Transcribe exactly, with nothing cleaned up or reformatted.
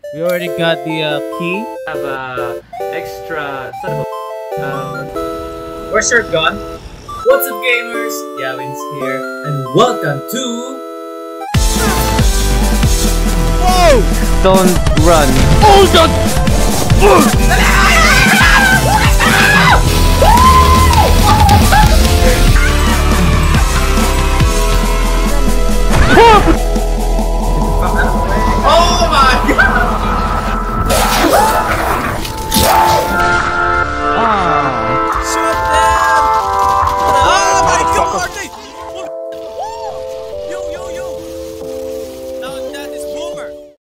We already got the uh, key. Have a extra son of a um Where's your gun? What's up, gamers? Yawin's here, and welcome to. Whoa! Don't run. Hold on!